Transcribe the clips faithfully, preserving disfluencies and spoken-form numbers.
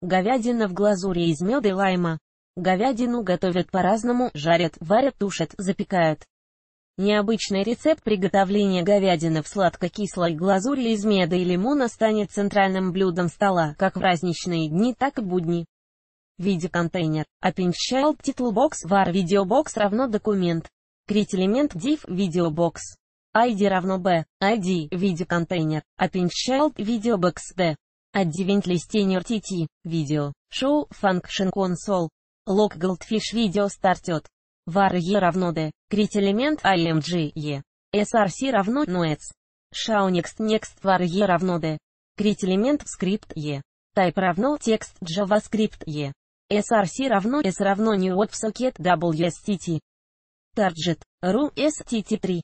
Говядина в глазури из меда и лайма. Говядину готовят по-разному, жарят, варят, тушат, запекают. Необычный рецепт приготовления говядины в сладко-кислой глазури из меда и лимона станет центральным блюдом стола, как в праздничные дни, так и будни. Видеоконтейнер. Append Child Title Box var Videobox равно документ. Create элемент div Videobox. ай ди равно b. ай ди Видеоконтейнер. Append Child Videobox d. Advent Listener tt. Video. Show Function Console. Log Goldfish Video Started. var e равно d. Create элемент img e. src равно noets. Show next next var e равно d. Create элемент скрипт e. Type равно текст JavaScript e. src равно s равно new WebSocket wstt. Target. ru stt три.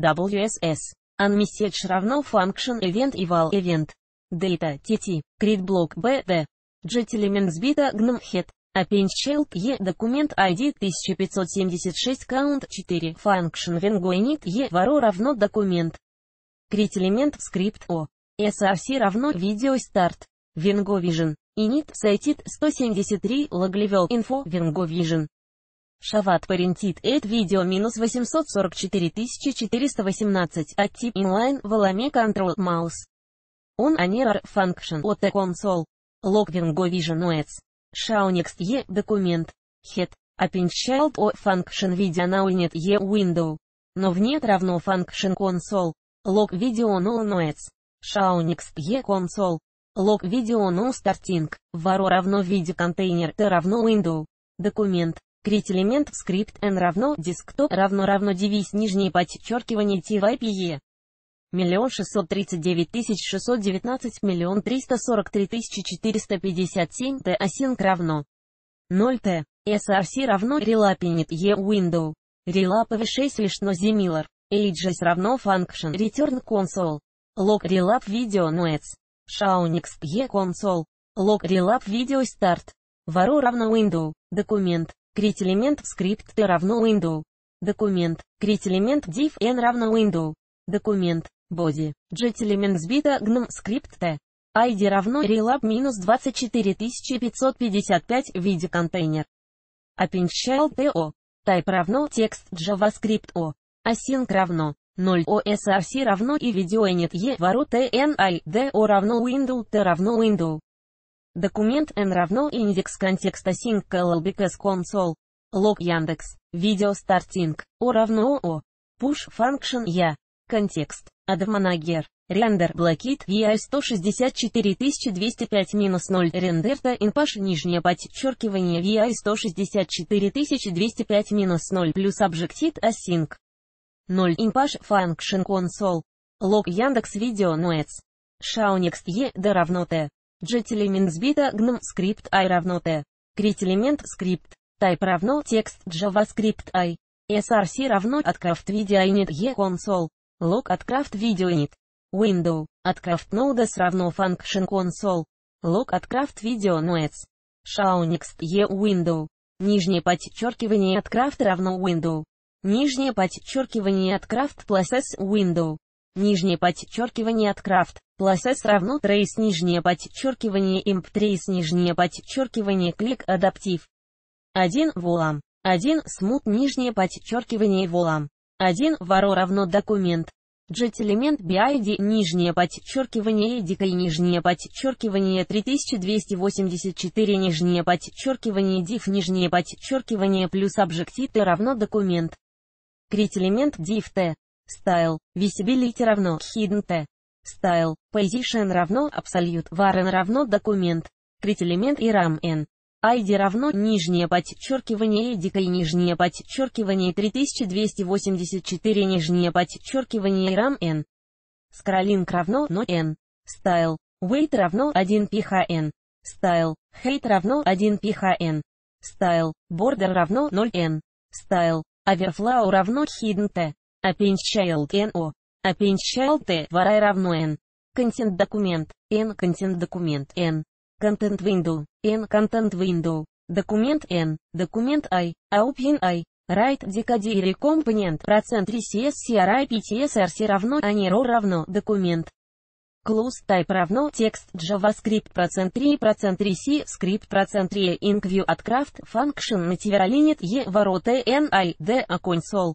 wss. Unmessage равно function event eval event. Data tt. Create block bd. Get element sbita gnome head. Append child e. Документ ай ди тысяча пятьсот семьдесят шесть count четыре. Function vengo init e. Варо равно документ. Create элемент скрипт o. src равно video start. Vengo vision. Init cited сто семьдесят три log level info Vengo vision. Шават parented at video минус восемьсот сорок четыре тысячи четыреста восемнадцать at tip inline воламе control mouse. On an error function от console. Log Vengo vision noets. Show next e. Документ. Head. Append child o. Function video now init e. Window. Но в нет равно function console. Log video no noets. Show next e. Console. Log video no starting. Var равно видеоконтейнер t равно window. Документ. Create элемент скрипт n равно desktop равно равно девиз нижнее подчеркивание type. Миллион шестьсот тридцать девять тысяч шестьсот девятнадцать миллион триста сорок три тысячи четыреста пятьдесят семь t async равно ноль t. src равно relapinit e window. Relap v шесть лишно similar. Ages равно function return console. Log relap video noets. Show next e console. Log relap video start. Var равно window. Документ. Create элемент скрипт t равно window. Документ. Create элемент div n равно window. Документ. Body. Get элемент сбита gnome скрипт t. ай ди равно relap минус двадцать четыре тысячи пятьсот пятьдесят пять видеоконтейнер. Append child to. Type равно текст JavaScript o. Async равно ноль o. src равно и video init e. Var tni d o равно window t равно window. Документ n равно индекс контекста sync llbks console. Log Яндекс. Video starting. O равно o. Push function я. Контекст. Admanager. Render блокит ви сто шестьдесят четыре тысячи двести пять минус ноль. Рендерта инпаш нижнее подчеркивание ви сто шестьдесят четыре тысячи двести пять минус ноль плюс объектит async. ноль инпаш function console. Log Яндекс Video noets. Show next e. d равно t. Get элемент сбита gnome скрипт i равно t. Create элемент скрипт. Type равно текст JavaScript i. src равно atcraft video init e console. Log atcraft video init. Window. Atcraft nodes равно function console. Log atcraft video noets. Show next e window. Нижнее подчеркивание atcraft равно window. Нижнее подчеркивание atcraft plus s window. Нижнее подчеркивание atcraft plus s равно trace нижнее подчеркивание imp trace нижнее подчеркивание click адаптив. один volam. один smooth нижнее подчеркивание volam. один var равно документ. Get элемент bid нижнее подчеркивание edicai нижнее подчеркивание три тысячи двести восемьдесят четыре нижнее подчеркивание div нижнее подчеркивание плюс объектит t равно документ. Create элемент div t. Style. Visibility равно hidden t. Style. Position равно absolute var n равно документ. Create элемент iram n. ай ди равно нижнее подчеркивание edicai нижнее подчеркивание три тысячи двести восемьдесят четыре нижнее подчеркивание iram n. Scrolling равно no n. Style. Weight равно один phn. Style. Height равно один phn. Style. Border равно ноль n. Style. Overflow равно hidden t. Append child no. Append child t var i равно n. Content документ n. Content документ n. Content window n. Content window. Документ n. Документ i. Open i. Write decodere компонент процент ресс cri ptsrc равно anero равно документ. Clause type равно текст JavaScript процент три процент три C script процент три IncView от craft function native limit e ворота n i d a console.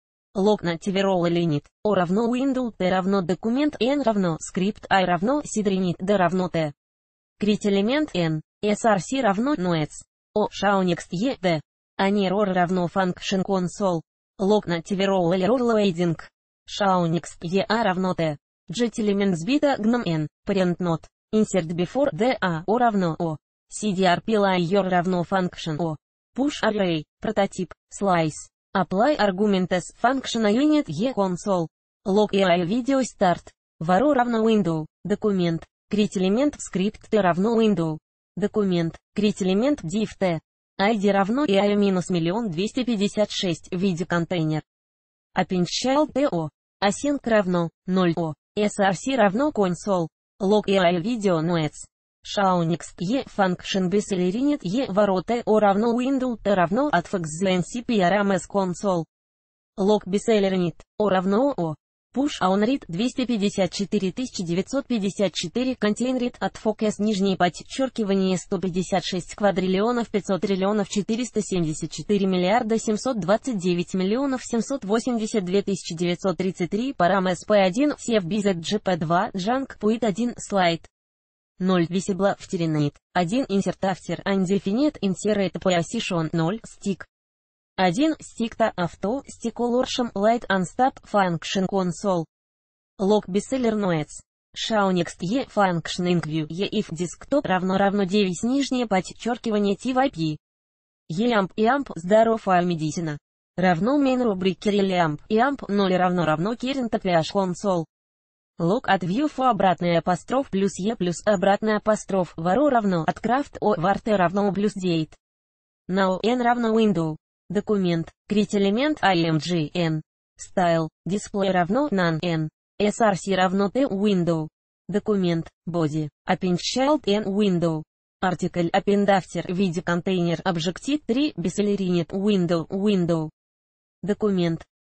Log native role limit o равно window t равно документ n равно script I равно seed d равно t. Create элемент n, src равно nodes, o shownext e d. Ani error равно function console. Log native role error loading. Shownext e a равно t. Get elements beta gnome n, parent node. Insert before d a o равно o. Cdrp layer равно function o. Push array, прототип, slice. Apply argument as function unit e console. Log ai video start. Var равно window, документ. Create элемент script t равно window. Документ. Create элемент div t. id равно ai минус миллион двести пятьдесят шесть виде контейнер. Append child to. Async равно ноль o. src равно console. Log ai video nodes. Shownext e function bcelerinit e ворота o равно window t равно atfxznc prms console. Log bcelerinit o равно o. Push onRead двести пятьдесят четыре тысячи девятьсот пятьдесят четыре containRead от focus нижнее подчеркивание сто пятьдесят шесть квадриллионов пятьсот триллионов четыреста семьдесят четыре миллиарда семьсот двадцать девять миллионов семьсот восемьдесят две тысячи девятьсот тридцать три парам эс пи один cfbzgp два junk point один слайд. ноль visible втеринает. один insert after undefined insert position ноль stick. один stick авто stick light unstop function console. Log bestseller nodes. Shownext e function incview e if desktop равно равно девять нижнее подчеркивание typ. elamp eamp здоров медицина. Равно main рубрики elamp eamp ноль равно равно current ph console. Log от view for обратный апостроф плюс e плюс обратный апостроф var равно от craft o var t равно плюс date. Now n равно window. Документ. Create элемент img n. Style. Display равно none n. src равно t window. Документ. Body. Append child n window. Article append after виде контейнер Objective три bcelerinit window window. Документ.